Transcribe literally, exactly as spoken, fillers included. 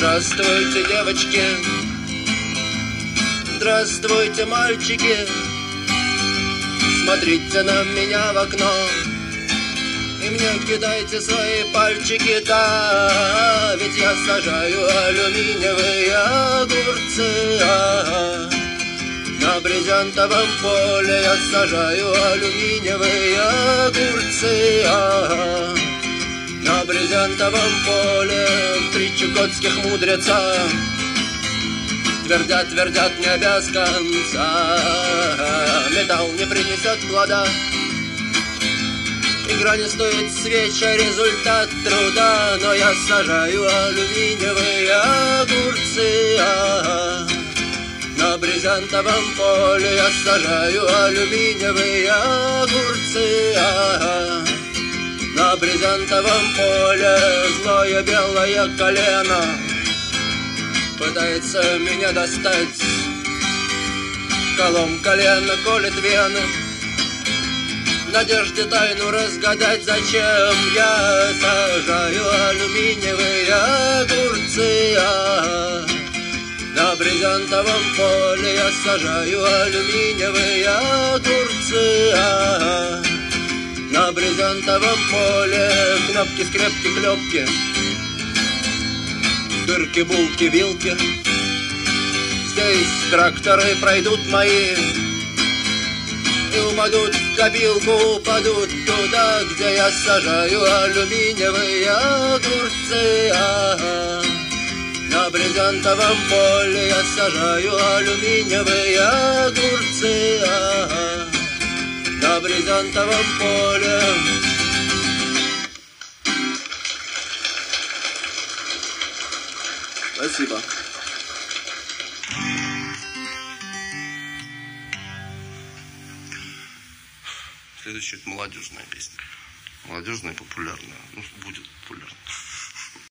Здравствуйте, девочки, здравствуйте, мальчики. Смотрите на меня в окно и мне кидайте свои пальчики, да, ведь я сажаю алюминиевые огурцы. А-а-а. На брезентовом поле я сажаю алюминиевые огурцы. А-а-а. На брезентовом поле три чукотских мудреца твердят, твердят не без конца. Металл не принесет плода, игра не стоит свеча, результат труда. Но я сажаю алюминиевые огурцы. А-а-а. На брезентовом поле я сажаю алюминиевые огурцы. А-а-а. На брезентовом поле злое белое колено пытается меня достать. Колом колено колет вены, в надежде тайну разгадать, зачем я сажаю алюминиевые огурцы. А-а-а. На брезентовом поле я сажаю алюминиевые огурцы. А-а-а. На брезентовом поле кнопки, скрепки, клепки, дырки, булки, вилки. Здесь тракторы пройдут мои и упадут в копилку, упадут туда, где я сажаю алюминиевые огурцы. А-а-а. На брезентовом поле я сажаю алюминиевые огурцы. А-а-а. На брезентовом поле. Спасибо. Следующая — это молодежная песня. Молодежная, популярная. Ну, будет популярная.